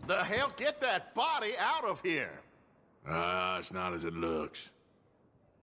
the hell? Get that body out of here! It's not as it looks.